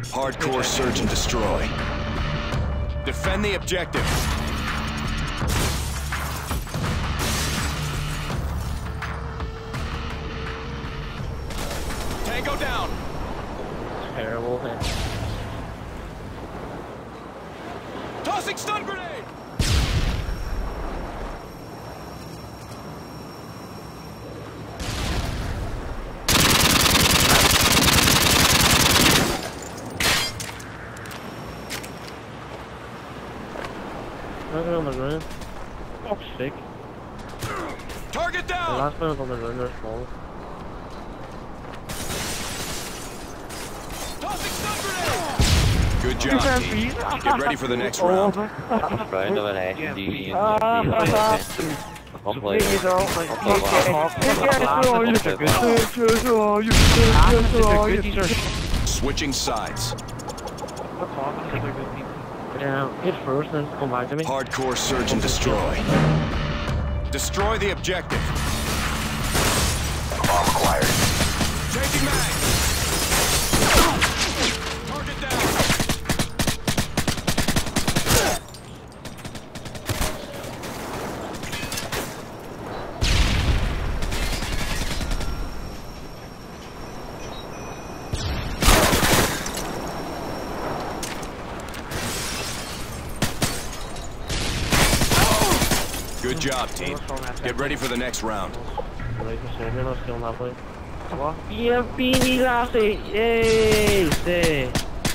Hardcore search and destroy. Defend the objective. Tango down. Terrible hit. Tossing stun grenade. Right on the ground. Oh, sick. Target The down. last one was on the ground, they're small. Tossing stun grenade. Good job, team. Get ready for the next round. Round of an action. Switching sides. Yeah, hit first, then come back to me. Hardcore search and destroy. Destroy the objective. Bomb acquired. Changing mag. Target down. Good job, team. Get ready for the next round. Bienveni lassie! Yay! Stay!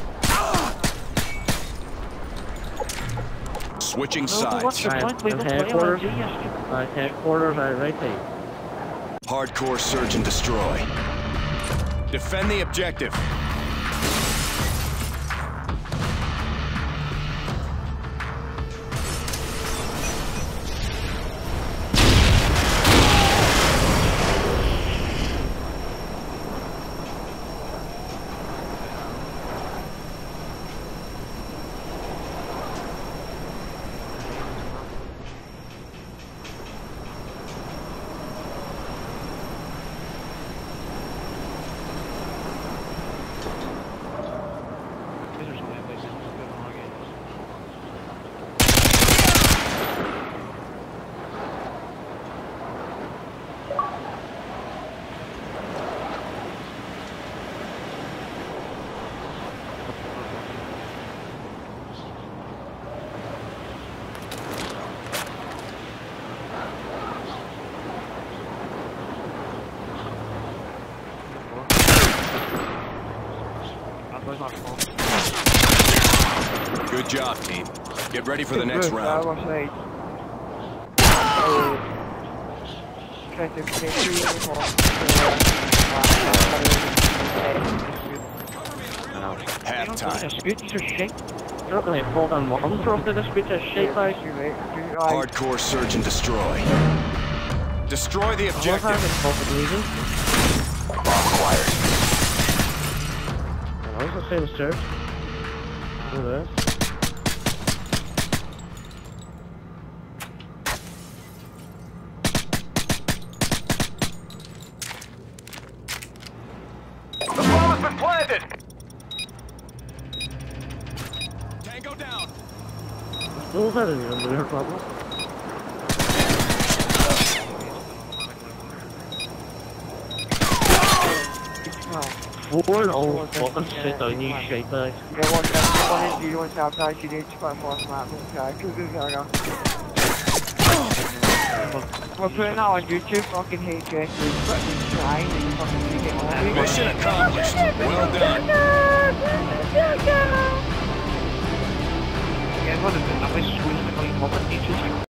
Switching sides. Headquarters. Headquarters, right there. Hardcore search and destroy. Defend the objective. Good job, team. Get ready for the next round. Halftime. Hardcore search and destroy. Destroy the objective. Bomb acquired. I was the same search. Do this. The bomb has been planted. Tango down. Still that is a weird problem. Forward, oh, fucking shit, I need shape back. We're putting that on YouTube, fucking hate Jess, fucking trying and fucking get on. Mission accomplished. Well done. Yeah, what is it? I'm just squeezing the fucking